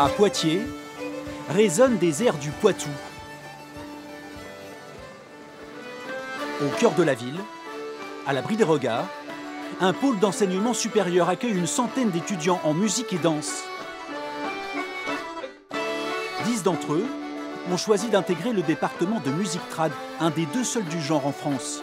À Poitiers, résonnent des airs du Poitou. Au cœur de la ville, à l'abri des regards, un pôle d'enseignement supérieur accueille une centaine d'étudiants en musique et danse. 10 d'entre eux ont choisi d'intégrer le département de musique trad, un des 2 seuls du genre en France.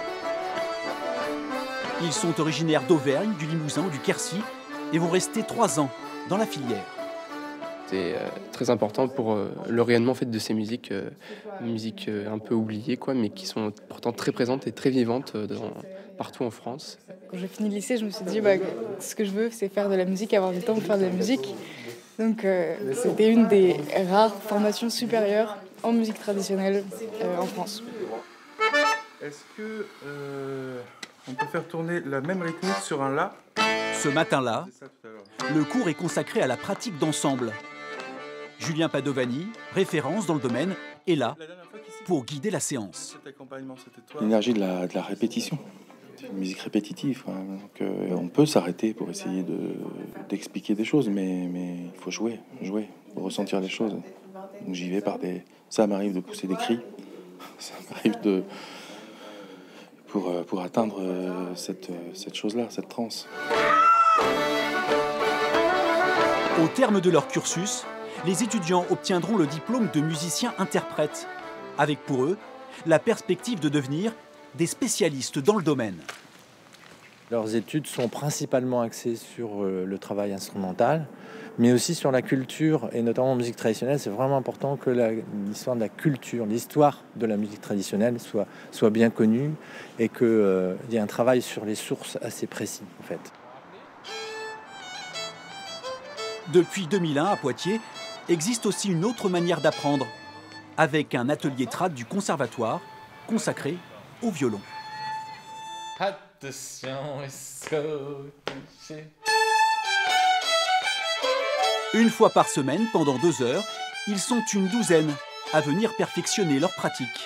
Ils sont originaires d'Auvergne, du Limousin ou du Quercy et vont rester 3 ans dans la filière. C'est très important pour le rayonnement en fait, de ces musiques, un peu oubliées, quoi, mais qui sont pourtant très présentes et très vivantes partout en France. Quand j'ai fini le lycée, je me suis dit ce que je veux, c'est faire de la musique, avoir du temps pour faire de la musique. Donc c'était une des rares formations supérieures en musique traditionnelle en France. Est-ce que on peut faire tourner la même rythmique sur un La? Ce matin-là, le cours est consacré à la pratique d'ensemble. Julien Padovani, référence dans le domaine, est là pour guider la séance. L'énergie de la répétition, c'est une musique répétitive. Donc, on peut s'arrêter pour essayer d'expliquer des choses, mais il faut jouer, pour ressentir les choses. Donc, j'y vais par des... Ça m'arrive de pousser des cris, ça m'arrive pour atteindre cette chose-là, cette transe. Au terme de leur cursus, les étudiants obtiendront le diplôme de musicien-interprète, avec pour eux la perspective de devenir des spécialistes dans le domaine. Leurs études sont principalement axées sur le travail instrumental, mais aussi sur la culture, et notamment en musique traditionnelle. C'est vraiment important que l'histoire de la culture, l'histoire de la musique traditionnelle soit bien connue et qu'il y ait un travail sur les sources assez précis, en fait. Depuis 2001, à Poitiers, existe aussi une autre manière d'apprendre, avec un atelier trad du conservatoire consacré au violon. Une fois par semaine, pendant 2 heures, ils sont une douzaine à venir perfectionner leur pratique.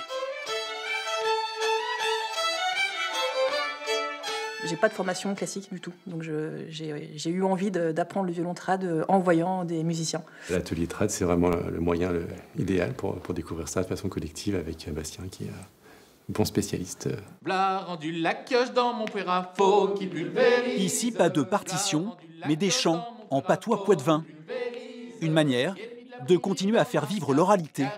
J'ai pas de formation classique du tout, donc j'ai eu envie d'apprendre le violon trad en voyant des musiciens. L'atelier trad, c'est vraiment le moyen idéal pour découvrir ça de façon collective avec Bastien qui est un bon spécialiste. Ici, pas de partition, mais des chants en patois poitevin. Une manière de continuer à faire vivre l'oralité.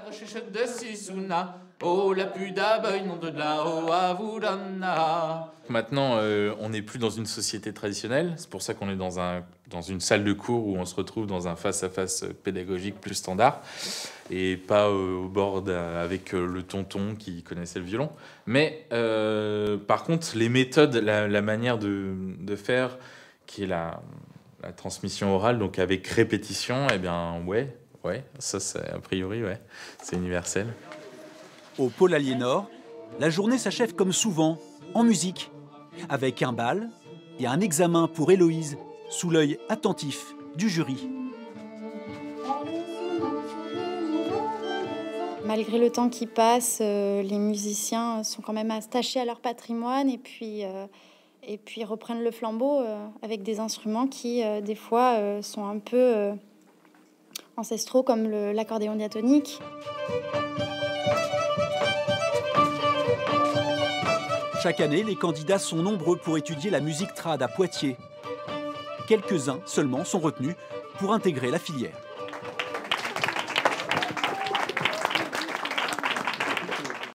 Maintenant, on n'est plus dans une société traditionnelle. C'est pour ça qu'on est dans une salle de cours où on se retrouve dans un face-à-face pédagogique plus standard et pas au bord avec le tonton qui connaissait le violon. Mais par contre, les méthodes, la manière de faire, qui est la transmission orale, donc avec répétition, eh bien, ouais, ça, c'est, a priori, ouais, c'est universel. Au pôle Aliénor, la journée s'achève comme souvent, en musique, avec un bal et un examen pour Héloïse, sous l'œil attentif du jury. Malgré le temps qui passe, les musiciens sont quand même attachés à leur patrimoine et puis reprennent le flambeau avec des instruments qui, des fois, sont un peu ancestraux, comme l'accordéon diatonique. Chaque année, les candidats sont nombreux pour étudier la musique trad à Poitiers. Quelques-uns seulement sont retenus pour intégrer la filière.